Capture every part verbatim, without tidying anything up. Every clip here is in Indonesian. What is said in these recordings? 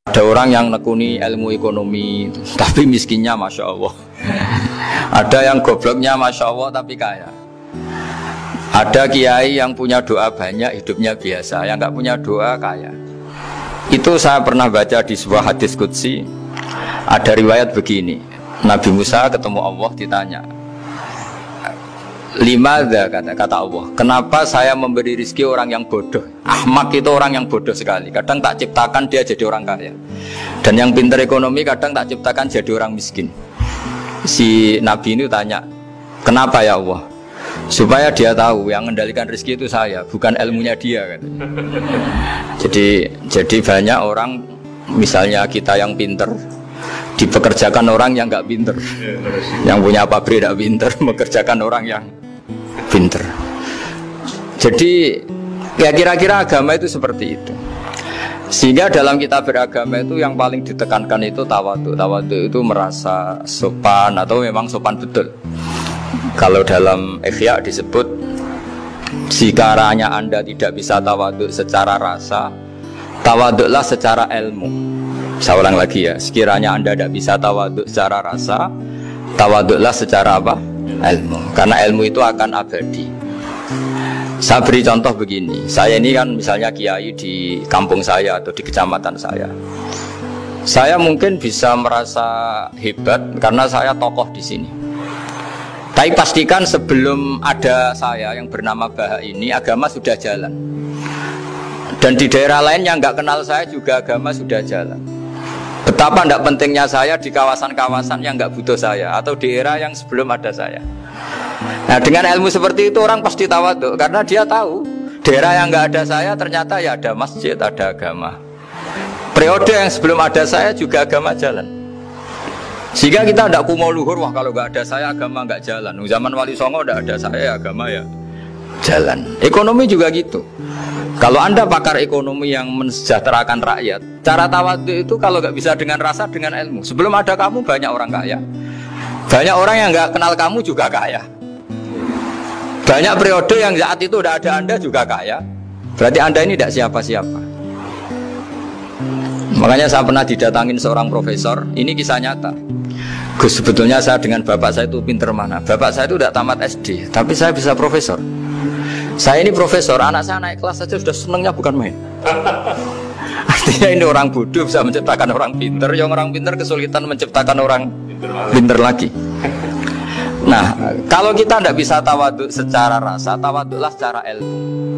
Ada orang yang nekuni ilmu ekonomi tapi miskinnya Masya Allah. Ada yang gobloknya Masya Allah tapi kaya. Ada kiai yang punya doa banyak hidupnya biasa, yang nggak punya doa kaya. Itu saya pernah baca di sebuah hadis qudsi. Ada riwayat begini, Nabi Musa ketemu Allah ditanya, limadza, kata, kata Allah, kenapa saya memberi rezeki orang yang bodoh? Ahmak itu orang yang bodoh sekali. Kadang tak ciptakan dia jadi orang kaya, dan yang pintar ekonomi kadang tak ciptakan jadi orang miskin. Si Nabi ini tanya, kenapa ya Allah? Supaya dia tahu yang mengendalikan rezeki itu saya, bukan ilmunya dia, kan? Jadi, jadi banyak orang, misalnya kita yang pintar dipekerjakan orang yang nggak pintar, yang punya pabrik tidak pintar mengerjakan orang yang pinter. Jadi ya kira-kira agama itu seperti itu. Sehingga dalam kita beragama itu yang paling ditekankan itu tawadhu. Tawadhu itu merasa sopan atau memang sopan betul. Kalau dalam Ihya disebut, sekiranya Anda tidak bisa tawadhu secara rasa, tawadhulah secara ilmu. Saya ulang lagi ya, sekiranya Anda tidak bisa tawadhu secara rasa, tawadhulah secara apa? Ilmu. Karena ilmu itu akan abadi. Saya beri contoh begini, saya ini kan misalnya kiai di kampung saya atau di kecamatan saya. Saya mungkin bisa merasa hebat karena saya tokoh di sini. Tapi pastikan sebelum ada saya yang bernama Baha ini, agama sudah jalan. Dan di daerah lain yang nggak kenal saya juga agama sudah jalan. Betapa tidak pentingnya saya di kawasan-kawasan yang nggak butuh saya, atau di era yang sebelum ada saya. Nah, dengan ilmu seperti itu orang pasti tawadhu, karena dia tahu daerah yang nggak ada saya ternyata ya ada masjid, ada agama. Periode yang sebelum ada saya juga agama jalan. Sehingga kita tidak kumo luhur, wah kalau nggak ada saya agama nggak jalan. Zaman Wali Songo tidak ada saya agama ya jalan. Ekonomi juga gitu. Kalau Anda pakar ekonomi yang mensejahterakan rakyat, cara tawadhu itu kalau nggak bisa dengan rasa, dengan ilmu. Sebelum ada kamu banyak orang kaya, banyak orang yang nggak kenal kamu juga kaya. Banyak periode yang saat itu udah ada Anda juga kaya. Berarti Anda ini tidak siapa-siapa. Makanya saya pernah didatangin seorang profesor. Ini kisah nyata. Gus, sebetulnya saya dengan bapak saya itu pinter mana? Bapak saya itu udah tamat S D, tapi saya bisa profesor. Saya ini profesor, anak saya naik kelas saja sudah senengnya bukan main. Artinya ini orang bodoh bisa menciptakan orang pinter, yang orang pinter kesulitan menciptakan orang pinter lagi. Nah, kalau kita tidak bisa tawadhu secara rasa, tawadhulah secara ilmu.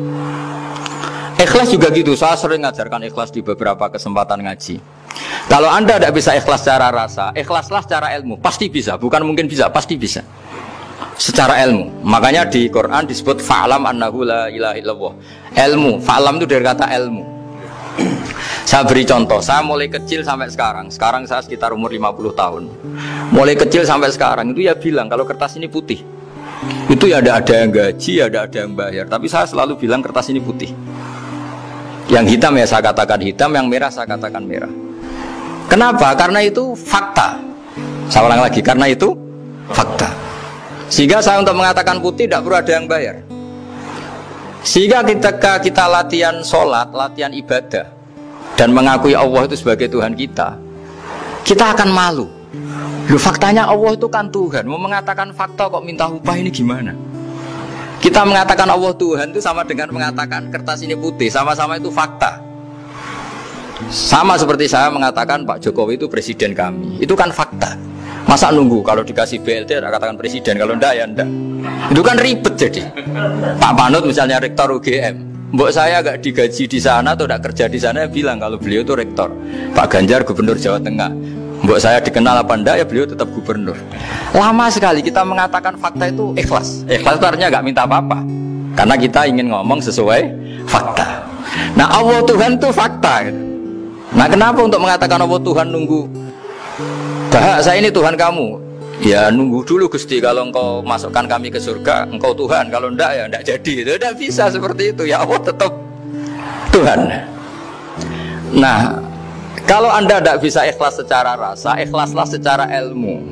Ikhlas juga gitu, saya sering ngajarkan ikhlas di beberapa kesempatan ngaji. Kalau Anda tidak bisa ikhlas secara rasa, ikhlaslah secara ilmu, pasti bisa, bukan mungkin bisa, pasti bisa. Secara ilmu, makanya di Quran disebut fa'lam annahu la ilaha illallah. Ilmu, fa'lam itu dari kata ilmu. Saya beri contoh, saya mulai kecil sampai sekarang. Sekarang saya sekitar umur lima puluh tahun. Mulai kecil sampai sekarang itu ya bilang kalau kertas ini putih. Itu ya ada ada yang gaji, ada ada yang bayar. Tapi saya selalu bilang kertas ini putih. Yang hitam ya saya katakan hitam, yang merah saya katakan merah. Kenapa? Karena itu fakta. Saya ulang lagi, karena itu fakta. Sehingga saya untuk mengatakan putih tidak perlu ada yang bayar. Sehingga ketika kita latihan sholat, latihan ibadah, dan mengakui Allah itu sebagai Tuhan kita, kita akan malu. Loh, faktanya Allah itu kan Tuhan. Mau mengatakan fakta kok minta upah, ini gimana? Kita mengatakan Allah Tuhan itu sama dengan mengatakan kertas ini putih. Sama-sama itu fakta. Sama seperti saya mengatakan Pak Jokowi itu presiden kami. Itu kan fakta. Masa nunggu kalau dikasih B L T ada katakan presiden, kalau enggak ya enggak. Itu kan ribet jadi. Pak Panut misalnya rektor U G M, mbok saya agak digaji di sana atau tidak kerja di sana, ya bilang kalau beliau itu rektor. Pak Ganjar gubernur Jawa Tengah, mbok saya dikenal apa enggak, ya beliau tetap gubernur. Lama sekali kita mengatakan fakta itu ikhlas. Ikhlas itu artinya enggak minta apa-apa, karena kita ingin ngomong sesuai fakta. Nah, Allah Tuhan itu fakta. Nah, kenapa untuk mengatakan Allah Tuhan nunggu? Bah, saya ini Tuhan kamu. Ya nunggu dulu Gusti, kalau engkau masukkan kami ke surga, engkau Tuhan. Kalau enggak ya enggak jadi. Itu tidak bisa seperti itu. Ya Allah tetap Tuhan. Nah, kalau Anda tidak bisa ikhlas secara rasa, ikhlaslah secara ilmu.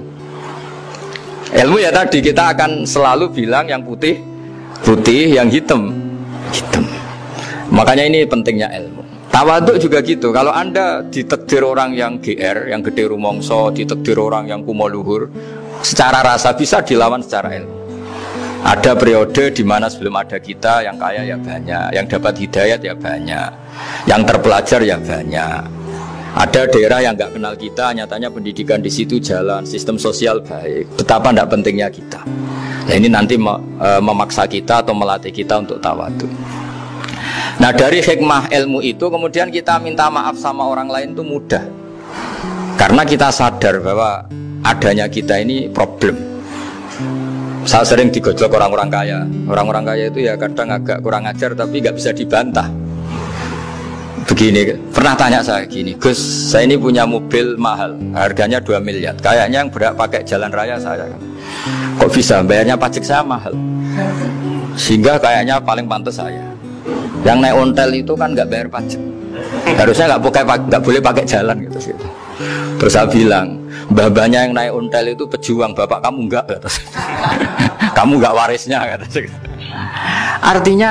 Ilmu ya tadi kita akan selalu bilang yang putih putih, yang hitam hitam. Makanya ini pentingnya ilmu. Tawaduk juga gitu. Kalau Anda ditakdir orang yang G R, yang gede rumongso, ditakdir orang yang kumo luhur, secara rasa bisa dilawan secara ilmu. Ada periode di mana sebelum ada kita yang kaya ya banyak, yang dapat hidayat ya banyak, yang terpelajar ya banyak. Ada daerah yang nggak kenal kita, nyatanya pendidikan di situ jalan, sistem sosial baik. Betapa tidak pentingnya kita. Nah ini nanti memaksa kita atau melatih kita untuk tawaduk. Nah dari hikmah ilmu itu kemudian kita minta maaf sama orang lain itu mudah. Karena kita sadar bahwa adanya kita ini problem. Saya sering digojlok orang-orang kaya. Orang-orang kaya itu ya kadang agak kurang ajar tapi nggak bisa dibantah. Begini, pernah tanya saya gini, Gus, saya ini punya mobil mahal, harganya dua miliar. Kayaknya yang berak pakai jalan raya saya. Kok bisa? Bayarnya pajak saya mahal. Sehingga kayaknya paling pantas saya. Yang naik ontel itu kan nggak bayar pajak, harusnya nggak pakai nggak boleh pakai jalan gitu, gitu. Terus saya bilang, babanya yang naik ontel itu pejuang, bapak kamu enggak, kata saya. Kamu nggak warisnya, kata saya. Artinya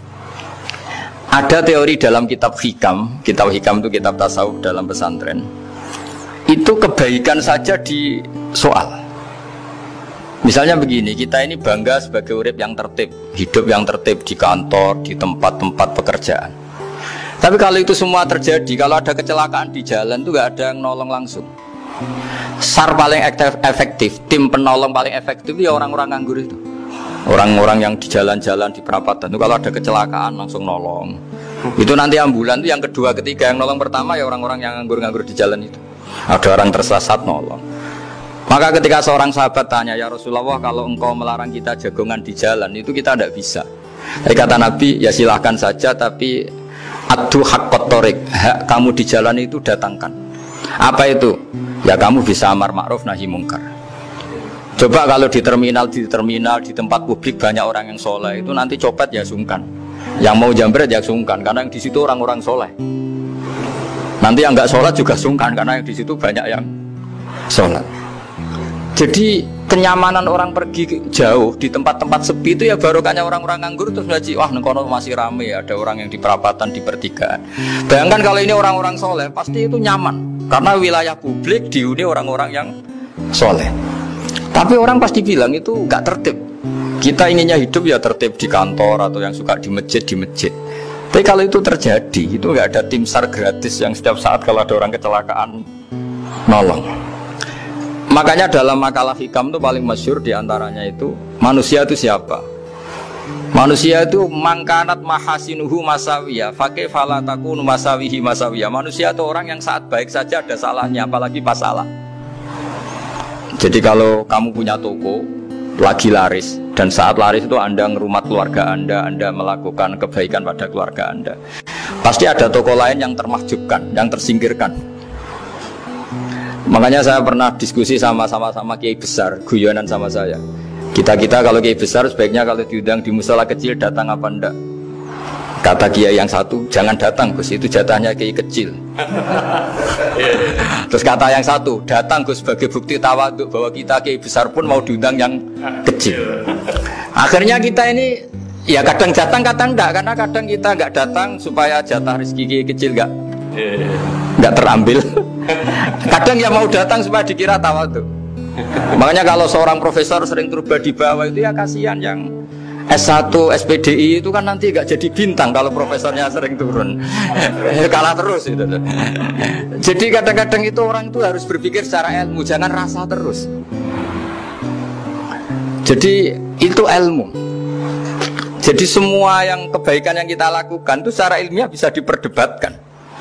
ada teori dalam kitab hikam, kitab hikam itu kitab tasawuf dalam pesantren. Itu kebaikan saja di soal. Misalnya begini, kita ini bangga sebagai urip yang tertib, hidup yang tertib di kantor, di tempat-tempat pekerjaan. Tapi kalau itu semua terjadi, kalau ada kecelakaan di jalan itu gak ada yang nolong langsung. S A R paling efektif, tim penolong paling efektif ya orang-orang nganggur itu. Orang-orang yang di jalan-jalan, di perapatan itu kalau ada kecelakaan langsung nolong. Itu nanti ambulan itu yang kedua, ketiga, yang nolong pertama ya orang-orang yang nganggur-nganggur di jalan itu. Ada orang tersesat nolong. Maka ketika seorang sahabat tanya, ya Rasulullah, kalau engkau melarang kita jagongan di jalan, itu kita tidak bisa. Tapi kata Nabi, ya silahkan saja, tapi adu haqqat thoriq, hak kamu di jalan itu datangkan. Apa itu? Ya kamu bisa amar ma'ruf nahi mungkar. Coba kalau di terminal, di terminal, di tempat publik banyak orang yang soleh, itu nanti copet ya sungkan. Yang mau jambret ya sungkan, karena yang di situ orang-orang soleh. Nanti yang nggak sholat juga sungkan, karena yang di situ banyak yang sholat. Jadi kenyamanan orang pergi jauh di tempat-tempat sepi itu ya barokahnya orang-orang nganggur terus ngaji, wah nengkono masih rame, ada orang yang di perapatan, di pertigaan. Bayangkan kalau ini orang-orang soleh, pasti itu nyaman karena wilayah publik dihuni orang-orang yang soleh. Tapi orang pasti bilang itu nggak tertib. Kita inginnya hidup ya tertib di kantor atau yang suka di masjid di masjid. Tapi kalau itu terjadi, itu nggak ada tim S A R gratis yang setiap saat kalau ada orang kecelakaan nolong. Makanya dalam makalah hikam itu paling masyhur diantaranya itu manusia itu siapa? Manusia itu mangkanat mahasinuhu masawiyah, fakih falatakun masawihi masawiyah. Manusia itu orang yang saat baik saja ada salahnya, apalagi pas salah. Jadi kalau kamu punya toko lagi laris dan saat laris itu Anda ngerumat keluarga Anda, Anda melakukan kebaikan pada keluarga Anda, pasti ada toko lain yang termahjubkan, yang tersingkirkan. Makanya saya pernah diskusi sama sama-sama kiai besar, guyonan sama saya. Kita-kita kalau kiai besar sebaiknya kalau diundang di musola kecil datang apa enggak? Kata kiai yang satu, jangan datang Gus, itu jatahnya kiai kecil. Terus kata yang satu, datang Gus sebagai bukti tawaduk bahwa kita kiai besar pun mau diundang yang kecil. Akhirnya kita ini ya kadang datang kadang enggak, karena kadang kita enggak datang supaya jatah rezeki kiai kecil enggak enggak terambil. Kadang ya mau datang supaya dikira tawaduk. Makanya kalau seorang profesor sering turba di bawah itu ya kasihan yang S satu, S P D I itu kan nanti gak jadi bintang kalau profesornya sering turun. Kalah terus itu. Jadi kadang-kadang itu orang itu harus berpikir secara ilmu, jangan rasa terus. Jadi itu ilmu. Jadi semua yang kebaikan yang kita lakukan itu secara ilmiah bisa diperdebatkan.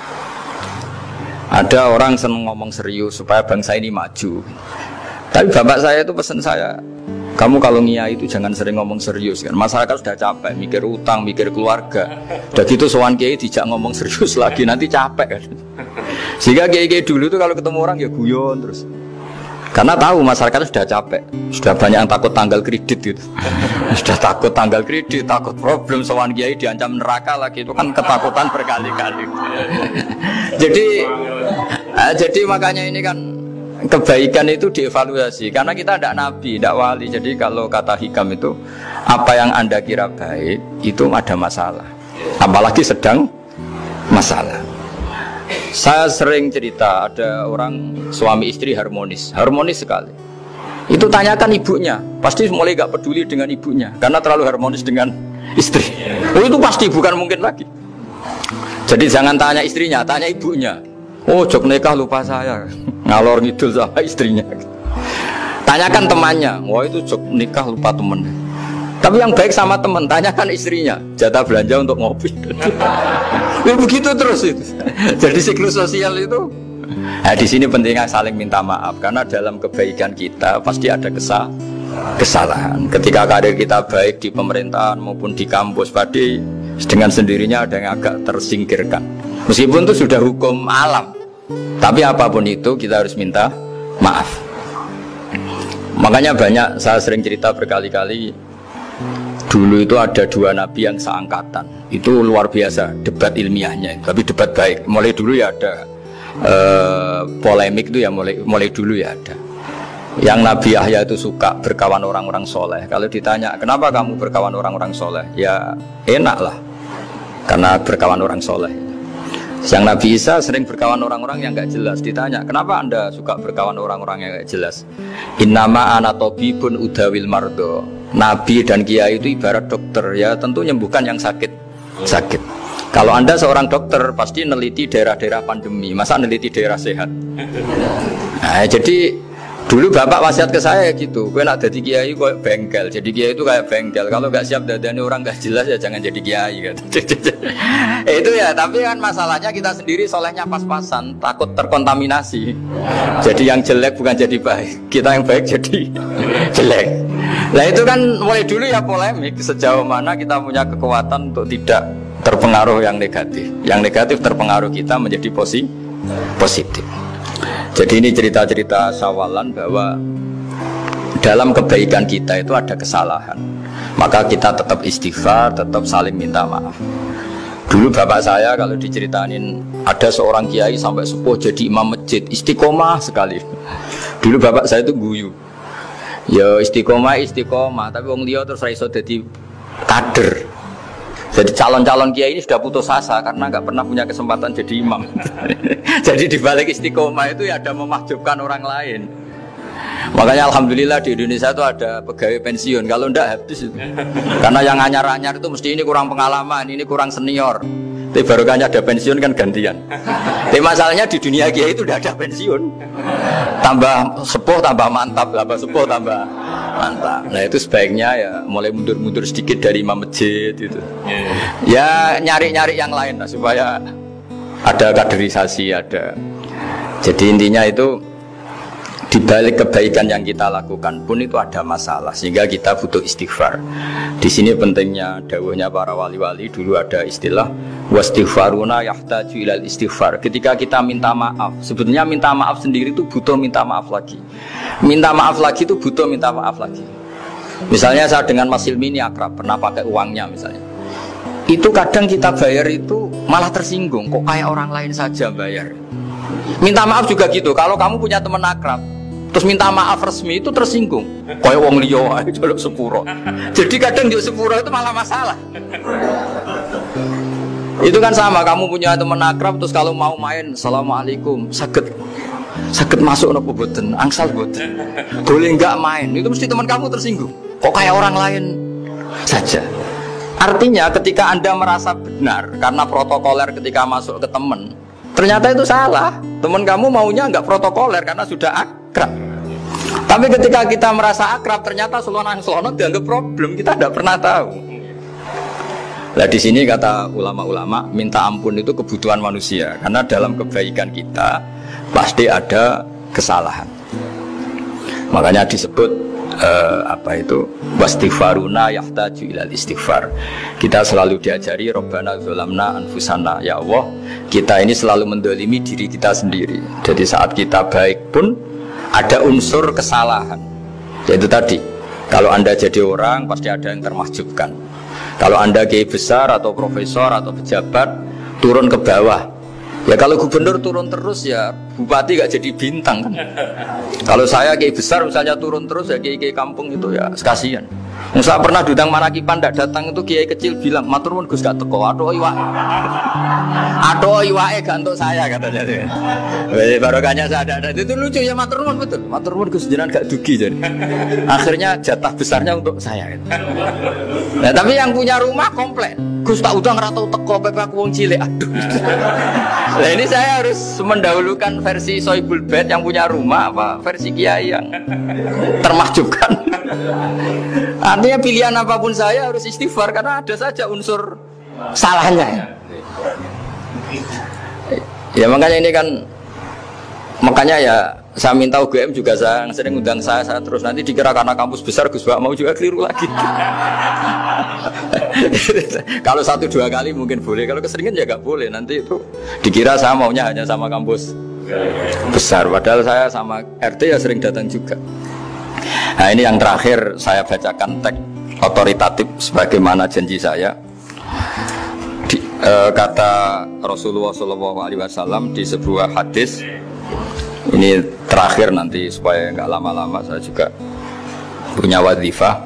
Ada orang senang ngomong serius supaya bangsa ini maju. Tapi bapak saya itu pesan saya, kamu kalau ngiyai itu jangan sering ngomong serius kan. Masyarakat sudah capek mikir utang, mikir keluarga. Udah gitu sowan kiai dijak ngomong serius lagi nanti capek kan. Sehingga kiai-kiai dulu tuh kalau ketemu orang ya guyon terus. Karena tahu masyarakat sudah capek, sudah banyak yang takut tanggal kredit gitu. Sudah takut tanggal kredit, takut problem sowan kiai diancam neraka lagi, itu kan ketakutan berkali-kali. Jadi, eh, jadi makanya ini kan kebaikan itu dievaluasi. Karena kita tidak nabi, tidak wali. Jadi kalau kata hikam itu apa yang Anda kira baik itu ada masalah, apalagi sedang masalah. Saya sering cerita ada orang suami istri harmonis, harmonis sekali. Itu tanyakan ibunya, pasti mulai gak peduli dengan ibunya karena terlalu harmonis dengan istri. Oh itu pasti bukan mungkin lagi. Jadi jangan tanya istrinya, tanya ibunya. Oh jok nikah lupa saya, ngalor ngidul sama istrinya. Tanyakan temannya, wah itu jok nikah lupa temennya. Tapi yang baik sama teman, tanyakan istrinya, jatah belanja untuk ngopi. Ya begitu terus itu. Jadi siklus sosial itu. Nah, di sini pentingnya saling minta maaf karena dalam kebaikan kita pasti ada kesal kesalahan. Ketika karir kita baik di pemerintahan maupun di kampus, pasti dengan sendirinya ada yang agak tersingkirkan. Meskipun itu sudah hukum alam, tapi apapun itu kita harus minta maaf. Makanya banyak saya sering cerita berkali-kali. Dulu itu ada dua nabi yang seangkatan. Itu luar biasa debat ilmiahnya, tapi debat baik. Mulai dulu ya ada uh, polemik itu ya mulai mulai dulu ya ada. Yang Nabi Yahya itu suka berkawan orang-orang soleh. Kalau ditanya kenapa kamu berkawan orang-orang soleh, ya enak lah, karena berkawan orang soleh. Yang Nabi Isa sering berkawan orang-orang yang gak jelas. Ditanya kenapa anda suka berkawan orang-orang yang gak jelas, innama ana tabibun udawil mardo. Nabi dan kiai itu ibarat dokter, ya tentu menyembuhkan yang sakit sakit. Kalau anda seorang dokter pasti neliti daerah-daerah pandemi, masa neliti daerah sehat. Nah, jadi dulu bapak wasiat ke saya gitu, gue nak jadi kiai kayak bengkel. Jadi kiai itu kayak bengkel, kalau nggak siap dadani orang nggak jelas ya jangan jadi kiai gitu. Itu ya, tapi kan masalahnya kita sendiri solehnya pas-pasan, takut terkontaminasi. Jadi yang jelek bukan jadi baik, kita yang baik jadi jelek. Nah itu kan mulai dulu ya polemik, sejauh mana kita punya kekuatan untuk tidak terpengaruh yang negatif. Yang negatif terpengaruh kita menjadi posi positif. Jadi ini cerita-cerita sawalan bahwa dalam kebaikan kita itu ada kesalahan, maka kita tetap istighfar, tetap saling minta maaf. Dulu bapak saya kalau diceritain ada seorang kiai sampai sepuh jadi imam masjid, istiqomah sekali. Dulu bapak saya itu guyu, ya istiqomah istiqomah, tapi wong liya terus iso dadi kader. Jadi calon-calon kiai ini sudah putus asa karena nggak pernah punya kesempatan jadi imam. Jadi dibalik istiqomah itu ya ada memahjubkan orang lain. Makanya alhamdulillah di Indonesia itu ada pegawai pensiun. Kalau enggak habis itu. Karena yang anyar-anyar itu mesti ini kurang pengalaman, ini kurang senior. Tapi baru kan ada pensiun kan gantian. Tapi masalahnya di dunia kiai itu udah ada pensiun. Tambah sepuh tambah mantap, tambah sepuh tambah mantap. Nah itu sebaiknya ya mulai mundur-mundur sedikit dari imam masjid itu. Ya nyari-nyari yang lain lah, supaya ada kaderisasi, ada. Jadi intinya itu di balik kebaikan yang kita lakukan pun itu ada masalah, sehingga kita butuh istighfar. Di sini pentingnya dawuhnya para wali-wali. Dulu ada istilah wastighfaruna yahtaju ilal istighfar. Ketika kita minta maaf, sebetulnya minta maaf sendiri itu butuh minta maaf lagi. Minta maaf lagi itu butuh minta maaf lagi. Misalnya saya dengan Mas Hilmi ini akrab, pernah pakai uangnya misalnya. Itu kadang kita bayar itu malah tersinggung, kok kayak orang lain saja bayar. Minta maaf juga gitu. Kalau kamu punya teman akrab terus minta maaf resmi itu tersinggung, kayak wong liya ae jaluk sepuro. Jadi kadang juk sepuro itu malah masalah. Itu kan sama, kamu punya teman akrab terus kalau mau main assalamualaikum, saged saged masuk napa boten, angsal boten, boleh enggak main, itu mesti teman kamu tersinggung, kok kayak orang lain saja. Artinya ketika anda merasa benar karena protokoler ketika masuk ke teman, ternyata itu salah. Teman kamu maunya enggak protokoler karena sudah akrab. Tapi ketika kita merasa akrab, ternyata selonang-selonang dianggap problem, kita tidak pernah tahu. Nah di sini kata ulama-ulama, minta ampun itu kebutuhan manusia, karena dalam kebaikan kita pasti ada kesalahan. Makanya disebut uh, apa itu wastighfaruna yahtaju ilal istighfar. Kita selalu diajari Rabbana dzalamna anfusana, ya Allah kita ini selalu mendolimi diri kita sendiri. Jadi saat kita baik pun ada unsur kesalahan. Yaitu tadi, kalau anda jadi orang pasti ada yang termahjubkan. Kalau anda kiai besar atau profesor atau pejabat turun ke bawah, ya kalau gubernur turun terus ya bupati gak jadi bintang kan. Kalau saya kiai besar misalnya turun terus ya kiai-kiai kampung itu ya sekasian. Musa pernah diundang Manakipan ndak datang itu kiai kecil bilang, "Matur nuwun Gus gak teko, aduh iwak." Aduh iwake gak untuk saya katanya. Weh barokahnya saya ada. Itu lucu ya, matur nuwun betul. Matur nuwun Gus jenengan gak dugi jadi. Akhirnya jatah besarnya untuk saya. Nah, tapi yang punya rumah komplain. Gus tak udah ngeratau teko pepe aku wong cilik. Aduh. Nah, ini saya harus mendahulukan versi Sohibul Bait yang punya rumah apa versi kiai yang termahjubkan. Artinya pilihan apapun saya harus istighfar karena ada saja unsur salahnya ya. Ya makanya ini kan, makanya ya saya minta U G M juga saya sering undang saya, saya terus nanti dikira karena kampus besar Gus Bak mau juga keliru lagi. Kalau satu dua kali mungkin boleh, kalau keseringan ya gak boleh, nanti itu dikira saya maunya hanya sama kampus besar, padahal saya sama R T ya sering datang juga. Nah ini yang terakhir saya bacakan teks otoritatif sebagaimana janji saya. Di, eh, kata Rasulullah shallallahu alaihi wasallam di sebuah hadis, ini terakhir nanti supaya nggak lama-lama saya juga punya wadhifah.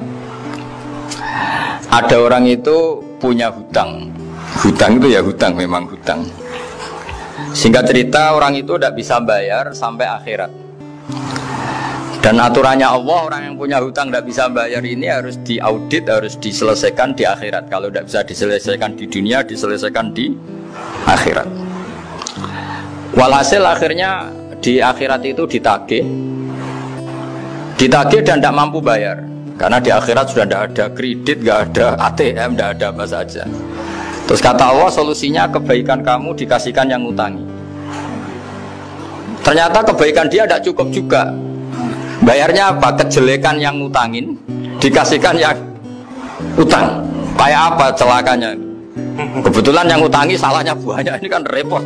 Ada orang itu punya hutang, hutang itu ya hutang, memang hutang. Singkat cerita orang itu tidak bisa bayar sampai akhirat. Dan aturannya Allah, orang yang punya hutang tidak bisa bayar ini harus diaudit, harus diselesaikan di akhirat. Kalau tidak bisa diselesaikan di dunia, diselesaikan di akhirat. Walhasil akhirnya di akhirat itu ditagih, ditagih dan tidak mampu bayar. Karena di akhirat sudah tidak ada kredit, tidak ada A T M, tidak ada apa saja. Terus kata Allah, solusinya kebaikan kamu dikasihkan yang ngutangi. Ternyata kebaikan dia tidak cukup juga. Bayarnya apa? Kejelekan yang ngutangin dikasihkan yang utang. Kayak apa celakanya? Kebetulan yang ngutangi salahnya banyak, ini kan repot.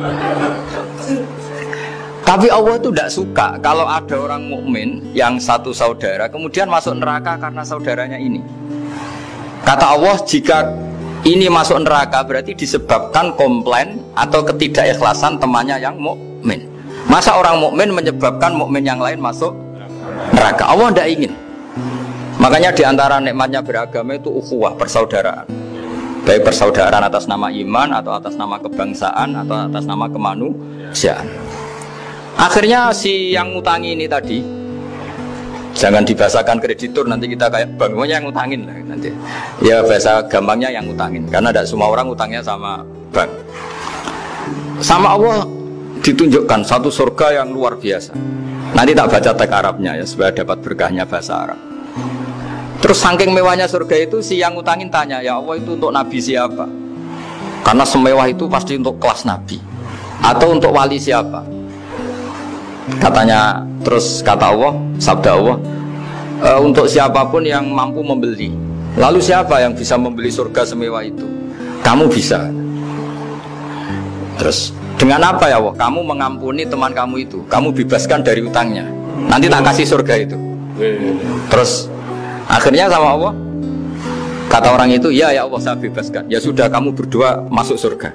Tapi Allah itu tidak suka kalau ada orang mukmin yang satu saudara kemudian masuk neraka karena saudaranya ini. Kata Allah, jika ini masuk neraka berarti disebabkan komplain atau ketidakikhlasan temannya yang mukmin. Masa orang mukmin menyebabkan mukmin yang lain masuk neraka? Allah tidak ingin. Makanya diantara nikmatnya beragama itu ukhuwah, persaudaraan. Baik persaudaraan atas nama iman atau atas nama kebangsaan atau atas nama kemanusiaan. Akhirnya si yang ngutangi ini tadi, jangan dibahasakan kreditur, nanti kita kayak bangunnya yang ngutangin lah nanti. Ya bahasa gampangnya yang ngutangin, karena tidak semua orang ngutangnya sama bank. Sama Allah ditunjukkan satu surga yang luar biasa. Nanti tak baca teks Arabnya ya supaya dapat berkahnya bahasa Arab. Terus saking mewahnya surga itu, si yang ngutangin tanya, ya Allah itu untuk nabi siapa? Karena semewah itu pasti untuk kelas nabi. Atau untuk wali siapa? Katanya, terus kata Allah, sabda Allah, e, untuk siapapun yang mampu membeli. Lalu siapa yang bisa membeli surga semewah itu? Kamu bisa. Terus dengan apa ya Allah? Kamu mengampuni teman kamu itu, kamu bebaskan dari utangnya. Nanti tak kasih surga itu. Terus akhirnya sama Allah, kata orang itu, ya ya Allah saya bebaskan. Ya sudah, kamu berdua masuk surga.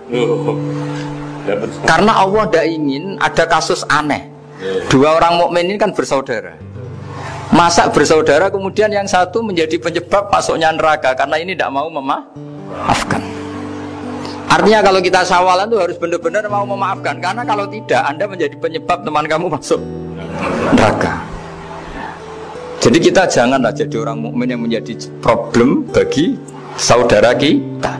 Karena Allah tidak ingin ada kasus aneh. Dua orang mukmin ini kan bersaudara. Masa bersaudara kemudian yang satu menjadi penyebab masuknya neraka karena ini tidak mau memaafkan. Artinya kalau kita sawalan itu harus benar-benar mau memaafkan, karena kalau tidak Anda menjadi penyebab teman kamu masuk neraka. Jadi kita janganlah jadi orang mukmin yang menjadi problem bagi saudara kita.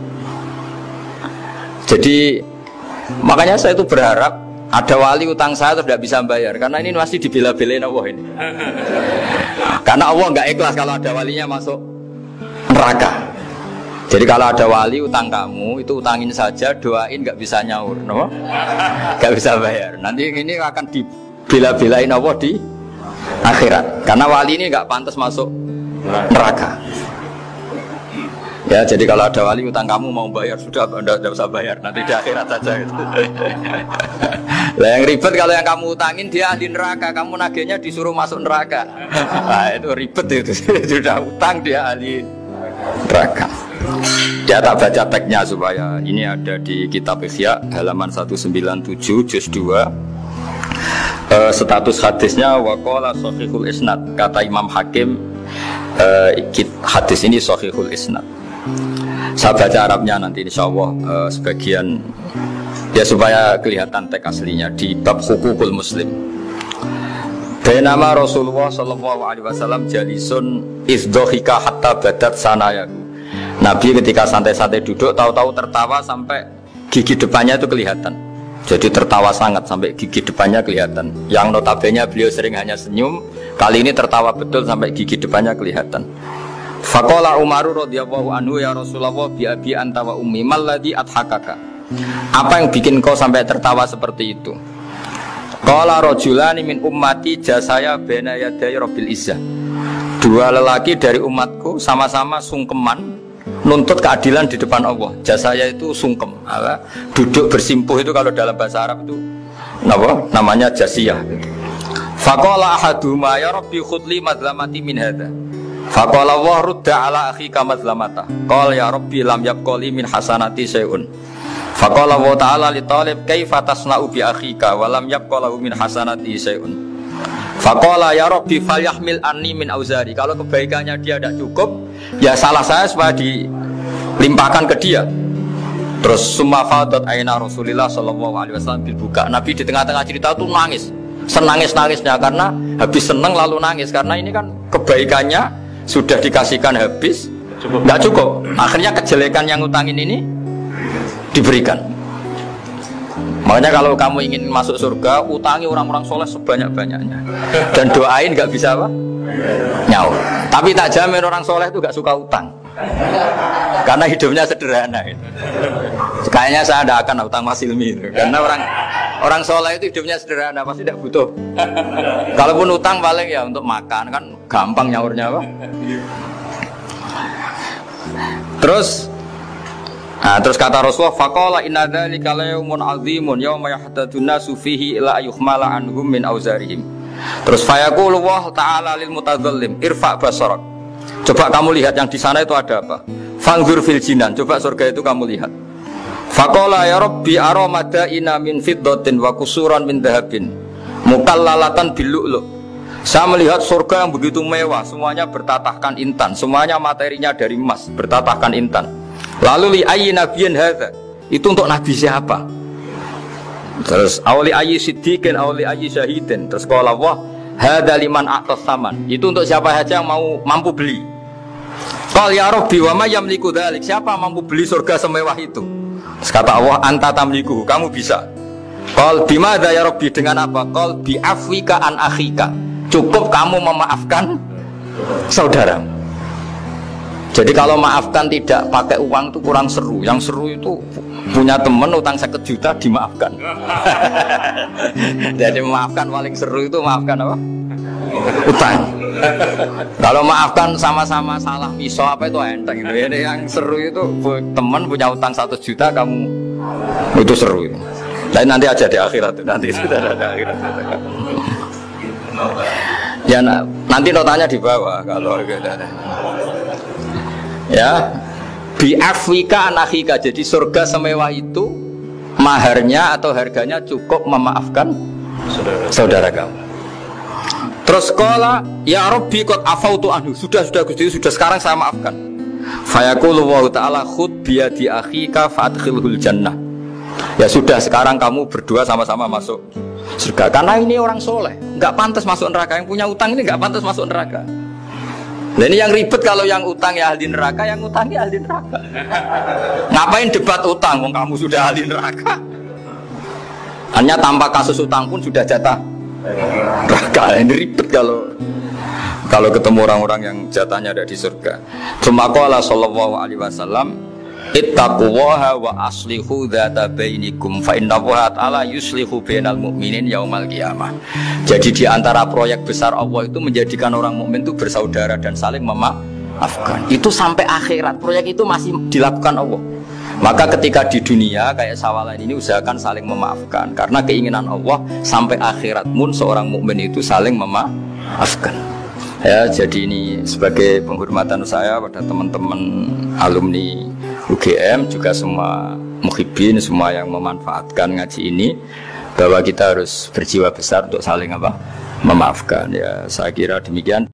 Jadi makanya saya itu berharap ada wali utang saya tidak bisa bayar, karena ini masih dibela-belain Allah ini. Karena Allah nggak ikhlas kalau ada walinya masuk neraka. Jadi kalau ada wali utang kamu itu utangin saja, doain, nggak bisa nyaur, no? Nggak bisa bayar. Nanti ini akan dibela-belain Allah di akhirat. Karena wali ini nggak pantas masuk neraka. Ya, jadi kalau ada wali utang kamu mau bayar, sudah Anda tidak usah bayar, nanti di akhirat saja gitu. Lah yang ribet kalau yang kamu utangin dia ahli neraka, kamu nagihnya disuruh masuk neraka. Nah, itu ribet itu. Sudah utang dia ahli neraka. Dia tak baca teksnya supaya ini ada di kitab Ihya halaman seratus sembilan puluh tujuh juz dua. E, status hadisnya waqala sahihul isnad, kata Imam Hakim uh, hadis ini sahihul isnad. Saya baca Arabnya nanti insya Allah uh, sebagian ya supaya kelihatan teks aslinya di bab hukukul muslim. Bainama Rasulullah sallallahu alaihi wasallam jalisun izdhika hatta badat sanayahu. Nabi ketika santai-santai duduk tahu-tahu tertawa sampai gigi depannya itu kelihatan. Jadi tertawa sangat sampai gigi depannya kelihatan. Yang notabene beliau sering hanya senyum, kali ini tertawa betul sampai gigi depannya kelihatan. Faqala Umar radhiyallahu anhu ya Rasulullah bi abi anta wa ummi mal ladzi adhakaka. Apa yang bikin kau sampai tertawa seperti itu? Qala rajulani min ummati jasaya baina yaday rabbil izzah. Dua lelaki dari umatku sama-sama sungkeman nuntut keadilan di depan Allah. Jasaya itu sungkem, apa? Duduk bersimpuh itu kalau dalam bahasa Arab itu apa? Namanya jasiyah. Faqala ahaduhuma ya rabbi khudli madlamati min hadza. Faqala wa rudda ala akhika madlamata. Qala ya rabbi lam yabqali min hasanati syai'un. Faqala wa ta'ala li talib kaifa tasna'u bi akhika wa lam yabqalahu min hasanati syai'un. Faqala ya rabbi falyahmil anni min auzari. Kalau kebaikannya dia tidak cukup, ya salah saya supaya dilimpahkan ke dia. Terus summa fadat aina Rasulillah sallallahu alaihi wasallam bil buka. Nabi di tengah-tengah cerita itu nangis. Senangis-nangisnya karena habis seneng lalu nangis karena ini kan kebaikannya sudah dikasihkan habis, nggak cukup. Akhirnya kejelekan yang utangin ini diberikan. Makanya kalau kamu ingin masuk surga, utangi orang-orang soleh sebanyak-banyaknya. Dan doain nggak bisa apa? Nyaur. Tapi tak jamin orang soleh itu nggak suka utang. Karena hidupnya sederhana. Gitu. Kayaknya saya tidak akan utang Mas Ilmi itu. Karena orang orang soleh itu hidupnya sederhana, pasti tidak butuh. Kalaupun utang paling ya untuk makan, kan gampang nyaurnya apa? Terus nah, terus kata Rasulullah faqala inna dzalika la yaumun azimun yauma yahtadun nasu fihi ila yuhmala anhum min auzarihim. Terus fayaqulu wa ta'ala lil mutadzallim irfa basarak. Coba kamu lihat yang di sana itu ada apa? Fanzur fil jinan. Coba surga itu kamu lihat. Faqala ya rabbi ara madaina min fiddatin wa kusuran min dhahabin mukallalatan bil lu'lu'. Saya melihat surga yang begitu mewah, semuanya bertatahkan intan, semuanya materinya dari emas, bertatahkan intan. Lalu li ayyi nabiyyin hadza? Itu untuk nabi siapa? Terus awli ayyi siddiqin awli ayyi syahidin. Terus qala Allah hadza liman a'tas saman. Itu untuk siapa saja yang mau mampu beli. Qal ya rabbi wa may yamliku dzalik? Siapa mampu beli surga semewah itu? Terus kata Allah anta tamliku, kamu bisa. Qal bimadza ya rabbi, dengan apa? Qal bi afwika an akhika. Cukup kamu memaafkan saudaramu. Jadi kalau maafkan tidak pakai uang itu kurang seru. Yang seru itu punya teman utang satu juta dimaafkan. Jadi memaafkan paling seru itu maafkan apa? Utang. Kalau maafkan sama-sama salah miso apa itu enteng gitu. Ini yang seru itu teman punya utang satu juta kamu itu seru itu. Lain nanti aja di akhirat nanti sudah ada akhirat. Ya nanti notanya di bawah kalau gitu. Ya, bi'afwika anakhika. Jadi surga semewah itu maharnya atau harganya cukup memaafkan saudara, saudara kamu. Terus qala ya rabbi qad afautu anhu. Sudah sudah Gusti, sudah sekarang saya maafkan. Fayaqulu wa ta'ala khud bi yadi akhika fadkhilhul jannah. Ya sudah sekarang kamu berdua sama-sama masuk surga. Karena ini orang soleh, nggak pantas masuk neraka. Yang punya utang ini nggak pantas masuk neraka. Nah ini yang ribet kalau yang utang ya ahli neraka, yang utangi ahli neraka. Ngapain debat utang? Wong kamu sudah ahli neraka. Hanya tanpa kasus utang pun sudah jatah neraka. Ini ribet kalau kalau ketemu orang-orang yang jatahnya ada di surga. Cuma qala sallallahu alaihi wasallam ittaqullaha wa aslihu dzata bainikum fa innallaha ta'ala yuslihu bainal mu'minin yaumal qiyamah. Jadi di antara proyek besar Allah itu menjadikan orang mukmin itu bersaudara dan saling memaafkan. Itu sampai akhirat proyek itu masih dilakukan Allah. Maka ketika di dunia kayak sawalan ini usahakan saling memaafkan karena keinginan Allah sampai akhirat pun seorang mukmin itu saling memaafkan. Ya, jadi ini sebagai penghormatan saya pada teman-teman alumni U G M juga semua muhibbin, semua yang memanfaatkan ngaji ini bahwa kita harus berjiwa besar untuk saling apa? Memaafkan. Ya, saya kira demikian.